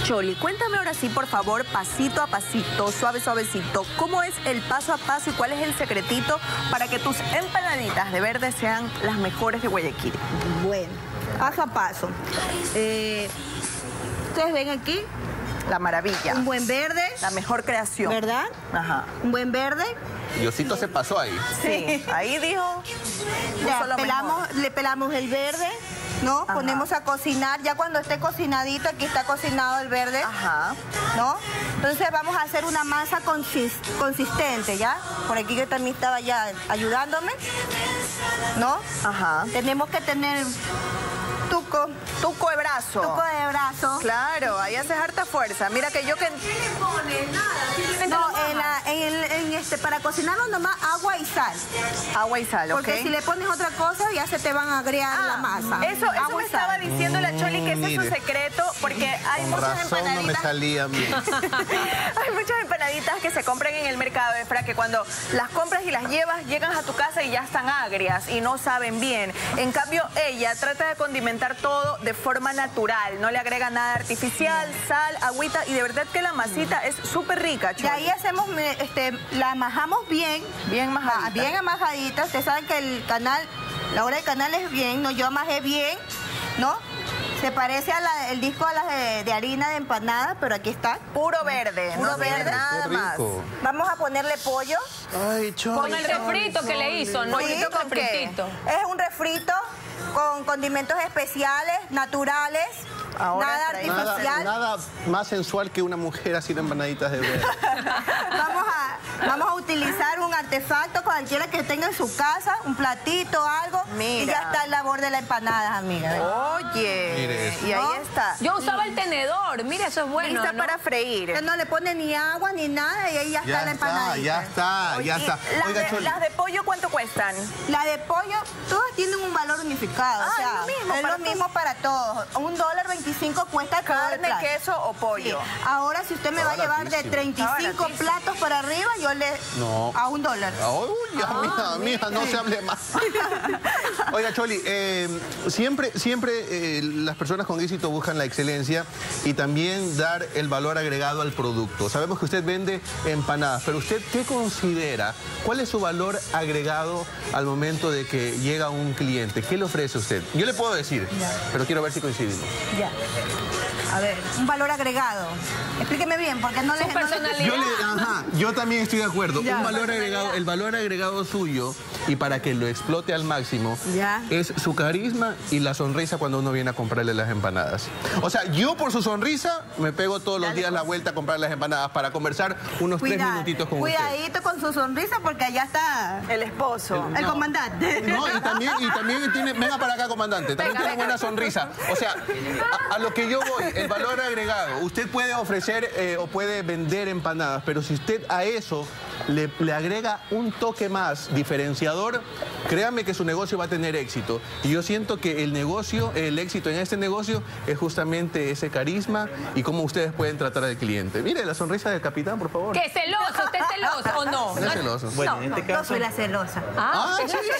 Choli, cuéntame ahora sí, por favor, pasito a pasito, suavecito, ¿cómo es el paso a paso y cuál es el secretito para que tus empanaditas de verde sean las mejores de Guayaquil? Bueno, paso a paso. Ustedes ven aquí. La maravilla. Un buen verde. La mejor creación. ¿Verdad? Ajá. Un buen verde. Diosito se pasó ahí. Sí, ahí dijo. Ya, le pelamos el verde, ¿no? Ajá. Ponemos a cocinar. Ya cuando esté cocinadito, aquí está cocinado el verde. Ajá. ¿No? Entonces vamos a hacer una masa consistente, ¿ya? Por aquí yo también estaba ya ayudándome, ¿no? Ajá. Tenemos que tener tuco. Tuco de brazo. Tuco de brazo. Claro, ahí haces harta fuerza. Mira que yo que... ¿Qué le pones? Nada, no, para cocinarlo nomás agua y sal. Agua y sal, ¿ok? Porque si le pones otra cosa ya se te van a agregar la masa. Eso me estaba diciendo la Choli, que ese es su secreto, porque hay Con muchas razón empanaditas. no me salían bien. Hay muchas empanaditas que se compran en el mercado, Efra, que cuando las compras y las llevas, llegan a tu casa y ya están agrias y no saben bien. En cambio, ella trata de condimentar todo de forma natural, no le agrega nada artificial, sal, agüita, y de verdad que la masita es súper rica, Choli. Y ahí hacemos, la amajamos bien. Bien majadita. Bien amajadita. Ustedes saben que el canal, la hora del canal es bien, ¿no? Yo amajé bien, ¿no? Se parece a el disco a las de harina de empanada, pero aquí está. Puro verde, Puro verde, nada más. Vamos a ponerle pollo. Ay, Choli. Con el refrito que le hizo, ¿no? ¿Pollito con qué? Es un refrito con condimentos especiales, naturales. Ahora nada traemos artificial. Nada más sensual que una mujer haciendo empanaditas de verde. Vamos a utilizar un artefacto cualquiera que tenga en su casa, un platito, algo. Mira. Y ya está el labor de la empanada, amiga. Oye, Mire eso. y ahí ¿No? está. Yo usaba el tenedor, mira, eso es bueno, Lista ¿no? para freír. Que no le pone ni agua ni nada y ahí ya está la empanada. Ya está. Oye, Oiga, Choli. las de pollo, ¿cuánto cuestan? La de pollo, todas tienen un valor unificado. Ah, o sea, es lo mismo es para lo mismo para todos. $1.25 cuesta todo el ¿Carne, plato. queso o pollo? Sí. Ahora, si usted me va a llevar de baratísimo. 35 Baratísimo. platos para arriba, yo le... No. A $1. Uy, mija, no se hable más. Oiga, Choli, siempre las personas con éxito buscan la excelencia y también dar el valor agregado al producto. Sabemos que usted vende empanadas, pero ¿usted qué considera? ¿Cuál es su valor agregado al momento de que llega un cliente? ¿Qué le ofrece usted? Yo le puedo decir, pero quiero ver si coincidimos. Ya. A ver, un valor agregado. Explíqueme bien, porque no les... personalidad. Yo también estoy de acuerdo. Ya. Un valor agregado, el valor agregado suyo, y para que lo explote al máximo, Ya. es su carisma y la sonrisa cuando uno viene a comprarle las empanadas. O sea, yo por su sonrisa me pego todos los días la vuelta a comprar las empanadas para conversar unos 3 minutitos con usted. Cuidadito con su sonrisa, porque allá está El esposo. el comandante. No, y también tiene, venga para acá, comandante, también tiene buena sonrisa. O sea, a lo que yo voy, el valor agregado, usted puede ofrecer o puede vender empanadas, pero si usted a eso le agrega un toque más diferenciador, créame que su negocio va a tener éxito. Y yo siento que el éxito en este negocio es justamente ese carisma y cómo ustedes pueden tratar al cliente. Mire la sonrisa del capitán, por favor. ¿Qué celoso? ¿Usted es celoso o no? No es celoso. Bueno, en este Yo caso, soy la celosa. Ah, Ah, ¿usted es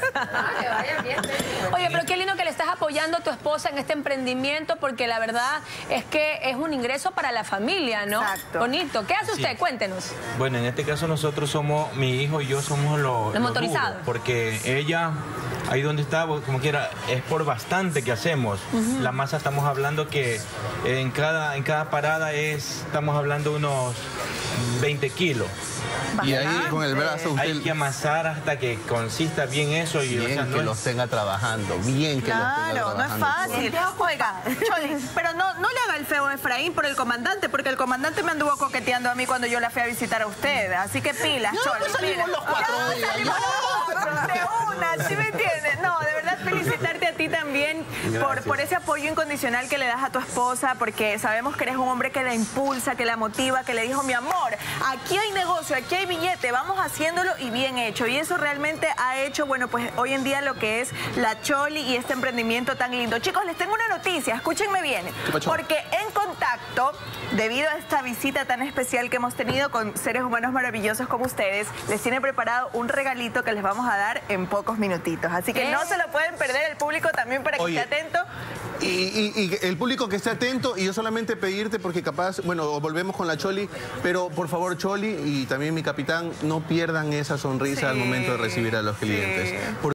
celosa? Oye, pero qué lindo que le estás apoyando a tu esposa en este emprendimiento, porque la verdad es que es un ingreso para la familia, ¿no? Exacto. Bonito. ¿Qué hace usted? Sí. Cuéntenos. bueno, en este caso nosotros somos, mi hijo y yo somos los motorizados. duros, porque ella, ahí donde está, como quiera, es por bastante que hacemos. La masa estamos hablando que en cada parada estamos hablando unos 20 kilos. Y ahí con el brazo Hay que usted... amasar hasta que consista bien eso. Y, o Bien sea, que no los tenga trabajando, bien que los tenga Claro, no es trabajando. fácil. Oiga, Choli, pero no le haga el feo a Efraín por el comandante, porque el comandante me anduvo coqueteando a mí cuando yo la fui a visitar a usted. Así que pilas, Choli, pues salimos pilas. los 4 Ya, días, salimos ya. los 4 de una, ¿sí me entiendes? No, de verdad felicitarte a ti también por ese apoyo incondicional que le das a tu esposa, porque sabemos que eres un hombre que la impulsa, que la motiva, que le dijo, mi amor, aquí hay negocio, aquí hay billete, vamos haciéndolo y bien hecho. Y eso realmente ha hecho, bueno, pues hoy en día lo que es la Choli y este emprendimiento tan lindo. Chicos, les tengo una noticia, escúchenme bien, porque en Contacto, debido a esta visita tan especial que hemos tenido con seres humanos maravillosos como ustedes, les tiene preparado un regalito que les vamos a dar en pocos minutitos. Así que no se lo pueden perder, el público también, para que Oye, esté atento. Y el público que esté atento, y yo solamente pedirte, porque capaz, bueno, volvemos con la Choli, pero por favor, Choli y también mi capitán, no pierdan esa sonrisa al momento de recibir a los clientes.